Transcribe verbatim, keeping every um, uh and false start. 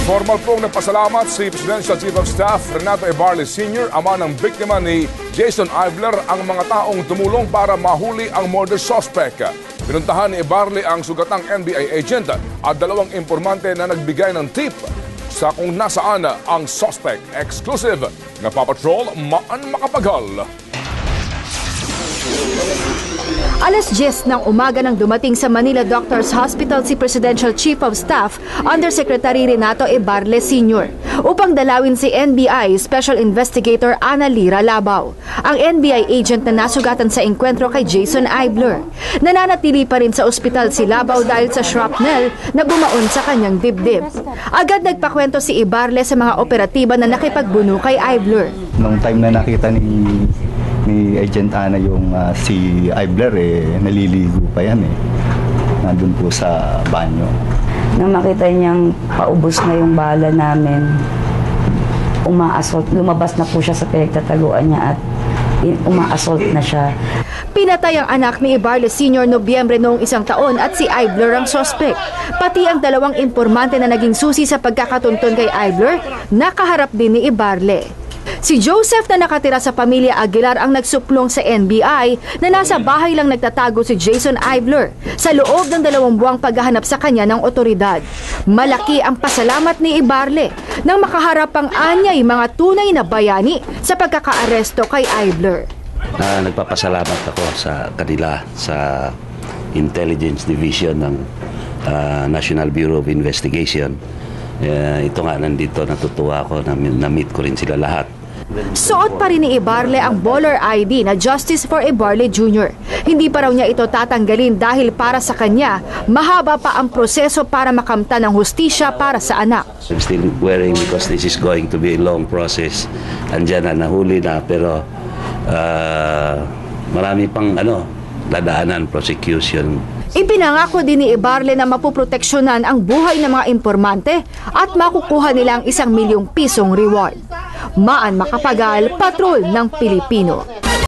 Formal pong nagpasalamat si Presidential Chief of Staff Renato Ibarle Senior, ama ng biktima ni Jason Aibler, ang mga taong tumulong para mahuli ang murder suspect. Pinuntahan ni Ibarle ang sugatang N B I agent at dalawang informante na nagbigay ng tip sa kung nasaan ang suspect. Exclusive na Papatrol, Maan Makapagal. Alas diyes ng umaga nang dumating sa Manila Doctors Hospital si Presidential Chief of Staff Undersecretary Renato Ibarle Senior upang dalawin si N B I Special Investigator Ana Lira Labao, ang N B I agent na nasugatan sa engkwentro kay Jason Aibler. Nananatili pa rin sa ospital si Labao dahil sa shrapnel na bumaon sa kanyang dibdib. Agad nagpakwento si Ibarle sa mga operatiba na nakipagbuno kay Aibler. Nung time na nakita ni ni Agent Ana yung uh, si Aibler, eh, naliligo pa yan eh. Nandun po sa banyo. Nang makita niyang paubos na yung bala namin, uma-assault, lumabas na po siya sa pinagtataguan niya at uma-assault na siya. Pinatay ang anak ni Ibarle Senior Nobyembre noong isang taon at si Aibler ang suspect. Pati ang dalawang informante na naging susi sa pagkakatuntun kay Aibler, nakaharap din ni Ibarle. Si Joseph na nakatira sa pamilya Aguilar ang nagsuplong sa N B I na nasa bahay lang nagtatago si Jason Aibler sa loob ng dalawang buwang paghahanap sa kanya ng otoridad. Malaki ang pasalamat ni Ibarle nang makaharap ang anyay mga tunay na bayani sa pagkakaaresto kay Aibler. Uh, nagpapasalamat ako sa kanila sa Intelligence Division ng uh, National Bureau of Investigation. Uh, ito nga, nandito natutuwa ako na na-meet ko rin sila lahat. Suot pa rin ni Ibarle ang baller I D na Justice for Ibarle Junior Hindi pa raw niya ito tatanggalin dahil para sa kanya, mahaba pa ang proseso para makamtan ng hustisya para sa anak. I'm still wearing because this is going to be a long process. Andiyan na, nahuli na, pero uh, marami pang ano, dadaanan, prosecution. Ipinangako din ni Ibarle na mapuproteksyonan ang buhay ng mga informante at makukuha nila ang isang milyong pisong reward. Maan Makapagal, Patrol ng Pilipino.